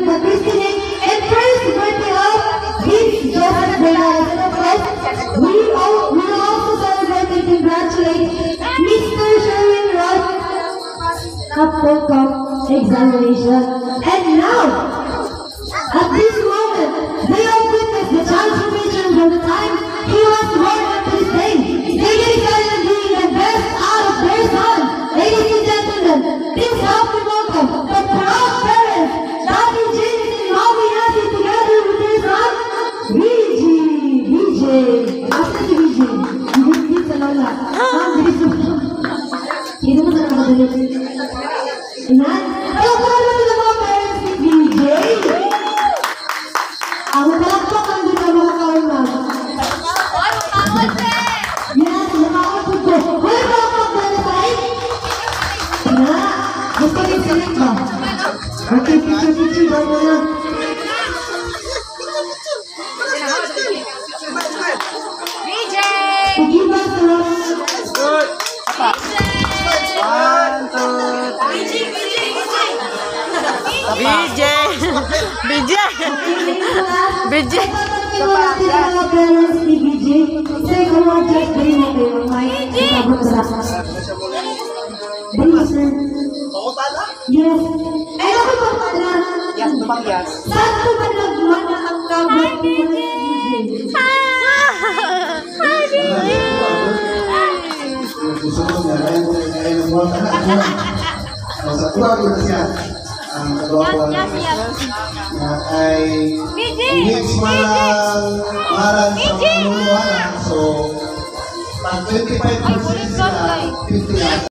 the Christine and first birthday of Miss Joseph Bernales. And of course, we will also celebrate and congratulate Mr. Sherwin Ross Kapokok examination. And now, at this moment, they have witnessed the transformation from the time he was born up to this day. They get excited and doing the best out of their son. Ladies and gentlemen, please help me welcome the proud parents, Daddy James and Mommy Nancy, together with their son, VJ. Asan si VJ? Hindi sa lola. Hindi mo sa nakadali. Ayan. Welcome to the mga parents ni VJ. Ang malakpak ang dito mga kaunang. Yes, nakakapag ko. Wala ba ako magdalabay? Na, gusto niyo silik ba? Okay, picture daw mo na. VJ! Sige ba, sir? Good! Apa? 1, 2, 3. VJ! VJ! VJ! Ako pala? Yes. Ay, ako pa pala. Yes, tumang yes. Saan ko ba nagmana ang kabot ko na Gusto ko niya, ngayon ng mga anak ko. Sa tuwa ko na siya. Ang kagawa ko na ay mix malang marang sa mga luluhanan. So, pag 25% sila, 50 lang.